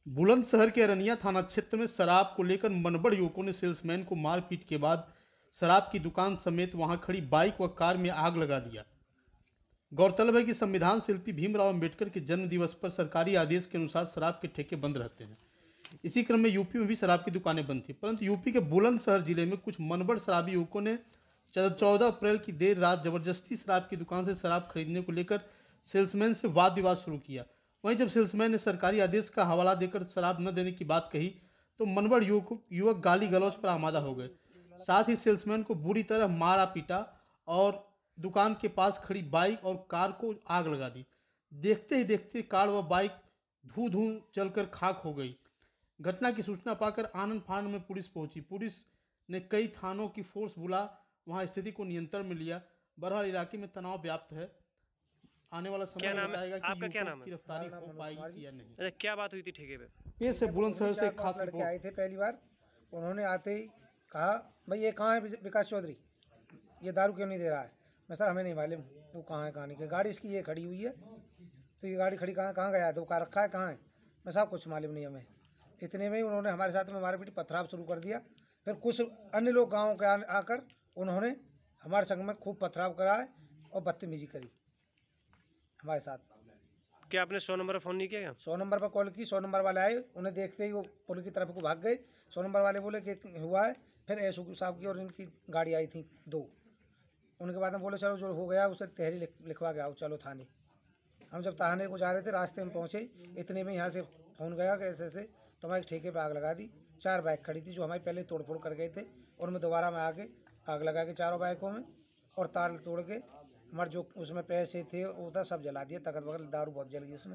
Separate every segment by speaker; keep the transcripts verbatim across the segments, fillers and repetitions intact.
Speaker 1: बुलंदशहर के अरनिया थाना क्षेत्र में शराब को लेकर मनबड़ युवकों ने सेल्समैन को मारपीट के बाद शराब की दुकान समेत वहां खड़ी बाइक व कार में आग लगा दिया। गौरतलब है कि संविधान शिल्पी भीमराव अंबेडकर के जन्म दिवस पर सरकारी आदेश के अनुसार शराब के ठेके बंद रहते हैं। इसी क्रम में यूपी में भी शराब की दुकानें बंद थी, परंतु यूपी के बुलंदशहर जिले में कुछ मनबड़ शराबी युवकों ने चौदह अप्रैल की देर रात जबरदस्ती शराब की दुकान से शराब खरीदने को लेकर सेल्समैन से वाद विवाद शुरू किया। वहीं जब सेल्समैन ने सरकारी आदेश का हवाला देकर शराब न देने की बात कही तो मनबड़ युवक युवक गाली गलौज पर आमादा हो गए। साथ ही सेल्समैन को बुरी तरह मारा पीटा और दुकान के पास खड़ी बाइक और कार को आग लगा दी। देखते ही देखते कार व बाइक धू धू जलकर खाक हो गई। घटना की सूचना पाकर आनंद फानंद में पुलिस पहुंची। पुलिस ने कई थानों की फोर्स बुला वहां स्थिति को नियंत्रण में लिया। बहरहाल इलाके में तनाव व्याप्त है। आने वाला समय बताएगा कि
Speaker 2: आपका क्या नाम है?
Speaker 1: गिरफ्तारी हो पाएगी या नहीं।
Speaker 2: अरे क्या बात हुई थी ठेके पे?
Speaker 1: ये से बुलंदशहर से खास
Speaker 3: लड़के आए थे पहली बार। उन्होंने आते ही कहा, भाई ये कहाँ है विकास चौधरी, ये दारू क्यों नहीं दे रहा है? मैं सर हमें नहीं मालूम वो कहाँ है, कहाँ नहीं। गाड़ी इसकी ये खड़ी हुई है, तो ये गाड़ी खड़ी कहाँ कहाँ गया, तो कार रखा है कहाँ है? मैं साहब कुछ मालूम नहीं हमें। इतने में ही उन्होंने हमारे साथ में मारपीट पथराव शुरू कर दिया। फिर कुछ अन्य लोग गाँव के आकर उन्होंने हमारे संग में खूब पथराव कराए और बदतमीजी करी हमारे साथ।
Speaker 2: क्या आपने सौ नंबर पर फ़ोन नहीं किया?
Speaker 3: सौ नंबर पर कॉल की, सौ नंबर वाले आए, उन्हें देखते ही वो पुलिस की तरफ को भाग गए। सौ नंबर वाले बोले कि हुआ है। फिर एस साहब की और इनकी गाड़ी आई थी दो। उनके बाद में बोले चलो जो हो गया उसे तहरी लिखवा के आओ, चलो थाने। हम जब थाने को जा रहे थे रास्ते में पहुँचे, इतने में यहाँ से फ़ोन गया कि ऐसे ऐसे तुम्हारे ठेके पर आग लगा दी। चार बाइक खड़ी थी जो हमारी पहले तोड़फोड़ कर गए थे, उनमें दोबारा में आके आग लगा के चारों बाइकों में और तार तोड़ के हमारे जो उसमें पैसे थे वो था सब जला दिया। तकत वगैरह दारू बहुत जल गई उसमें।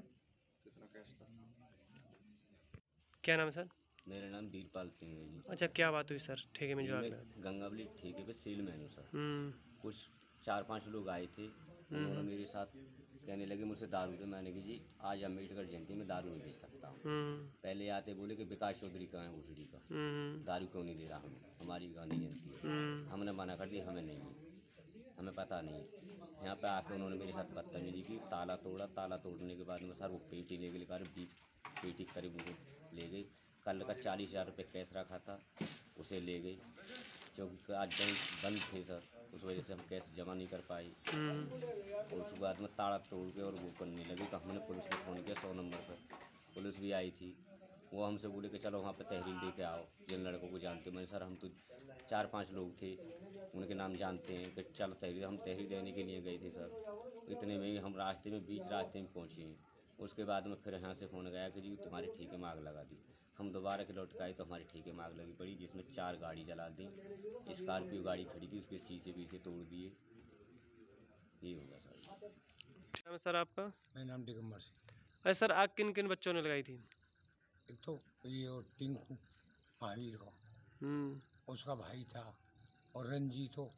Speaker 2: क्या नाम है सर?
Speaker 4: मेरा नाम वीरपाल सिंह है जी।
Speaker 2: अच्छा, क्या बात हुई सर ठेके में जो आग लगा?
Speaker 4: गंगावली ठेके पे सेल मैन हूँ सर। कुछ चार पांच लोग आए थे, उन्होंने मेरे साथ कहने लगे मुझसे दारू दे। मैंने कहा जी आज अम्बेडकर जयंती में दारू नहीं बेच सकता हूँ। पहले आते बोले कि विकास चौधरी का है भूसड़ी का, दारू क्यों नहीं दे रहा हमें, हमारी गांधी जयंती है। हमने मना कर दिया, हमें नहीं है, हमें पता नहीं। यहाँ पे आके उन्होंने मेरे साथ बदतमीजी की, ताला तोड़ा। ताला तोड़ने के बाद में सर वो पेटी ले गई, कार बीस पेटी करीब उनको ले गई। कल का चालीस हज़ार रुपये कैश रखा था उसे ले गई, क्योंकि आज बैंक बंद थे सर, उस वजह से हम कैश जमा नहीं कर पाए। और उसके बाद में ताला तोड़ के और वो करने लगे, तो हमने पुलिस को फ़ोन किया सौ नंबर पर। पुलिस भी आई थी, वो हमसे बोले कि चलो वहाँ पर तहरीर दे के आओ, जिन लड़कों को जानते हो। मैंने सर हम तो चार पांच लोग थे, उनके नाम जानते हैं कि चलो तहरीर, हम तहरीर देने के लिए गए थे सर। इतने में ही हम रास्ते में बीच रास्ते में पहुँचे हैं। उसके बाद में फिर यहाँ से फ़ोन गया कि जी तुम्हारे ठेके में आग लगा दी। हम दोबारा के लौट के आए तो हमारे ठेके में आग लगी पड़ी, जिसमें चार गाड़ी जला दी। स्कॉर्पियो गाड़ी खड़ी थी, उसके शीशे बीसे तोड़ दिए। ये होगा सर।
Speaker 2: क्या नाम है सर आपका?
Speaker 3: मेरा नाम दिगंबर सिंह।
Speaker 2: अरे सर आग किन किन बच्चों ने लगाई थी?
Speaker 3: एक तो ये और टिंकू महावीर को, उसका भाई था, और रंजीत हो,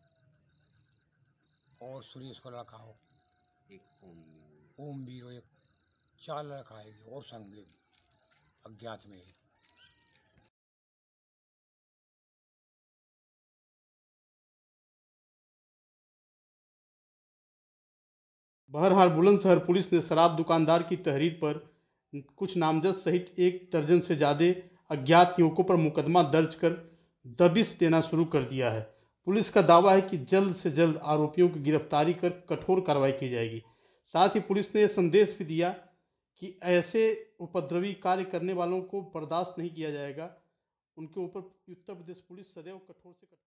Speaker 3: और सुरेश को रखा हो, एक ओम वीर हो, एक चार लड़का है और संग अज्ञात में है।
Speaker 1: बहरहाल बुलंदशहर पुलिस ने शराब दुकानदार की तहरीर पर कुछ नामजद सहित एक दर्जन से ज़्यादा अज्ञात युवकों पर मुकदमा दर्ज कर दबिश देना शुरू कर दिया है। पुलिस का दावा है कि जल्द से जल्द आरोपियों की गिरफ्तारी कर कठोर कार्रवाई की जाएगी। साथ ही पुलिस ने यह संदेश भी दिया कि ऐसे उपद्रवी कार्य करने वालों को बर्दाश्त नहीं किया जाएगा। उनके ऊपर उत्तर प्रदेश पुलिस सदैव कठोर से कठोर